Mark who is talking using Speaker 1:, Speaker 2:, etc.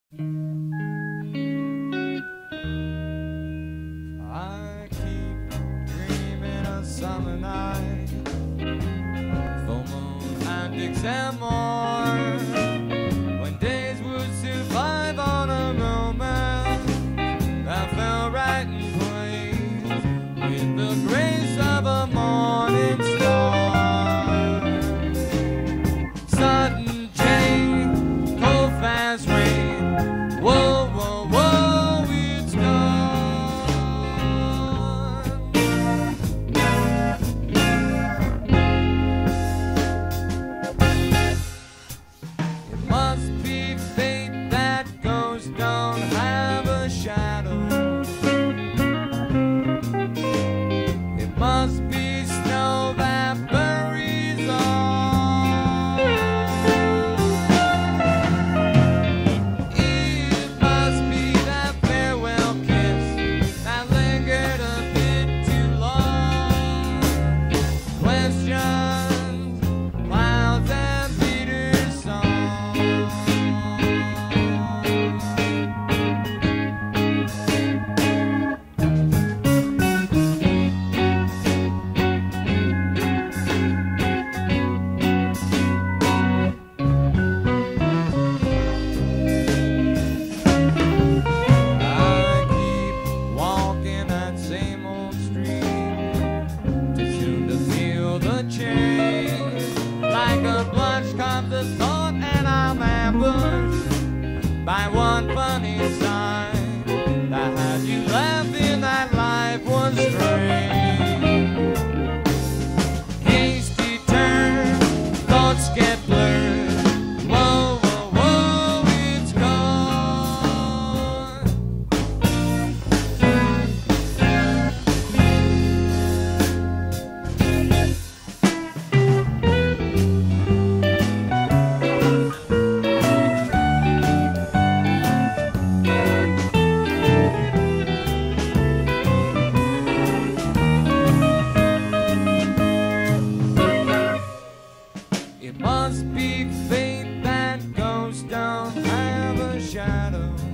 Speaker 1: I keep dreaming of summer night, full moon and and more, when days would survive on a moment that fell right in place with the grace of a morning star. Sudden change, cold fast rain, whoa, whoa, whoa, it's gone. It must be fate that ghosts don't have a shadow. It must be snow that buries all. It must be that farewell kiss that lingered a bit too long. Questions, clouds, and bitter songs. I keep walking that same old street, too soon to feel the change. Like a blush comes the thought, and I'm ambushed by one funny sign that had you laughing, that life was strange. Hasty turn, thoughts get blurred. Whoa, whoa, whoa, it's gone. It must be fate that ghosts don't have a shadow.